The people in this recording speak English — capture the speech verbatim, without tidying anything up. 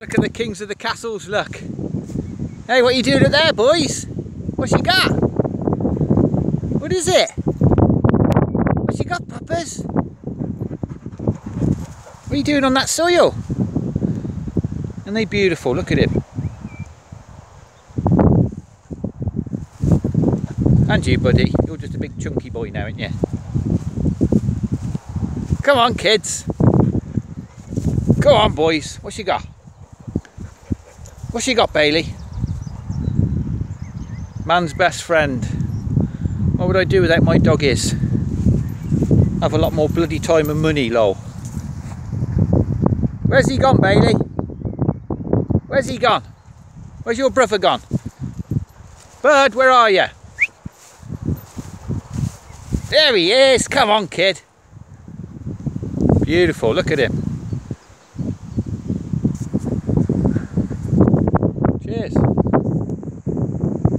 Look at the kings of the castles, look. Hey, what are you doing up there, boys? What's you got? What is it? What's you got, puppers? What are you doing on that soil? Aren't they beautiful? Look at him. And you, buddy. You're just a big chunky boy now, aren't you? Come on, kids. Go on, boys. What's you got? What's you got, Bailey? Man's best friend. What would I do without my doggies? Have a lot more bloody time and money, lol. Where's he gone, Bailey? Where's he gone? Where's your brother gone? Bird, where are you? There he is. Come on, kid. Beautiful. Look at him. Cheers.